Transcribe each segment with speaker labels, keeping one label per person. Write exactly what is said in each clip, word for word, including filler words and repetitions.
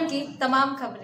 Speaker 1: की तमाम खबरें।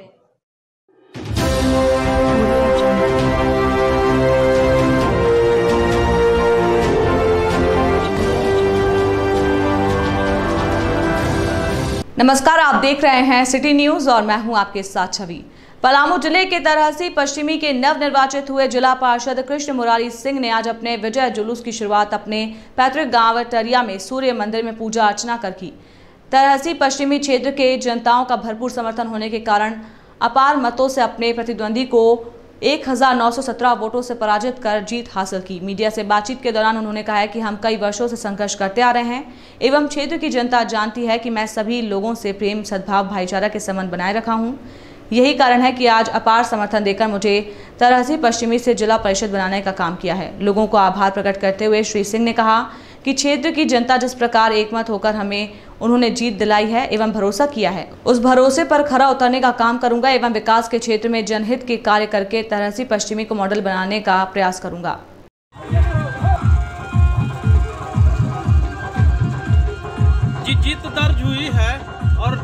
Speaker 2: नमस्कार, आप देख रहे हैं सिटी न्यूज और मैं हूं आपके साथ छवि। पलामू जिले के तरहसी पश्चिमी के नवनिर्वाचित हुए जिला पार्षद कृष्ण मुरारी सिंह ने आज अपने विजय जुलूस की शुरुआत अपने पैतृक गांव टरिया में सूर्य मंदिर में पूजा अर्चना कर की। तरहसी पश्चिमी क्षेत्र के जनताओं का भरपूर समर्थन होने के कारण अपार मतों से अपने प्रतिद्वंदी को एक हजार नौ सौ सत्रह वोटों से पराजित कर जीत हासिल की। मीडिया से बातचीत के दौरान उन्होंने कहा है कि हम कई वर्षों से संघर्ष करते आ रहे हैं एवं क्षेत्र की जनता जानती है कि मैं सभी लोगों से प्रेम, सद्भाव, भाईचारा के संबंध बनाए रखा हूं। यही कारण है कि आज अपार समर्थन देकर मुझे तरहसी पश्चिमी से जिला परिषद बनाने का काम किया है। लोगों को आभार प्रकट करते हुए श्री सिंह ने कहा कि क्षेत्र की जनता जिस प्रकार एकमत होकर हमें उन्होंने जीत दिलाई है एवं भरोसा किया है, उस भरोसे पर खरा उतरने का काम करूंगा एवं विकास के क्षेत्र में जनहित के कार्य करके तरहसी पश्चिमी को मॉडल बनाने का प्रयास करूंगा।
Speaker 3: जी जीत दर्ज हुई है और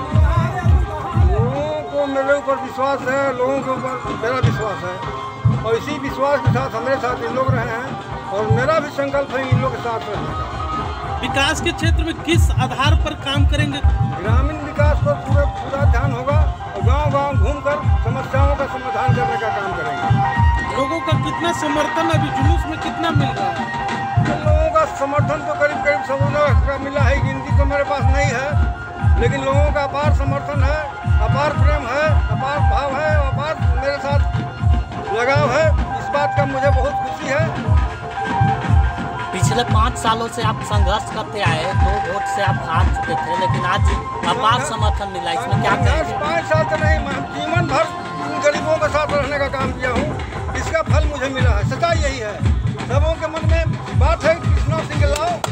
Speaker 4: लोगों को मेरे ऊपर विश्वास है, लोगों के ऊपर मेरा विश्वास है और इसी विश्वास के साथ हमारे साथ इन लोग रहे हैं और मेरा भी संकल्प है इन लोग के साथ रहने का।
Speaker 3: विकास के क्षेत्र में किस आधार पर काम करेंगे?
Speaker 4: ग्रामीण विकास पर पूरा पूरा ध्यान होगा और गांव-गांव घूमकर समस्याओं का समाधान करने का काम करेंगे।
Speaker 3: लोगों का कितना समर्थन अभी जुलूस में कितना मिल रहा है?
Speaker 4: लोगों का समर्थन तो करीब करीब सब का मिला है, गिनती तो मेरे पास नहीं है, लेकिन लोगों का अपार समर्थन है, अपार प्रेम है, अपार भाव है, अपार मेरे साथ लगाव है। इस बात का मुझे बहुत खुशी है।
Speaker 5: पिछले पाँच सालों से आप संघर्ष करते आए, दो वोट से आप हार चुके थे, लेकिन आज अपार समर्थन मिला, इसमें क्या कहेंगे?
Speaker 4: पाँच साल तो नहीं, मैं जीवन भर गरीबों के साथ रहने का काम किया हूँ, इसका फल मुझे मिला है। सच्चाई यही है, सबों के मन में बात है कृष्णा सिंह लाओ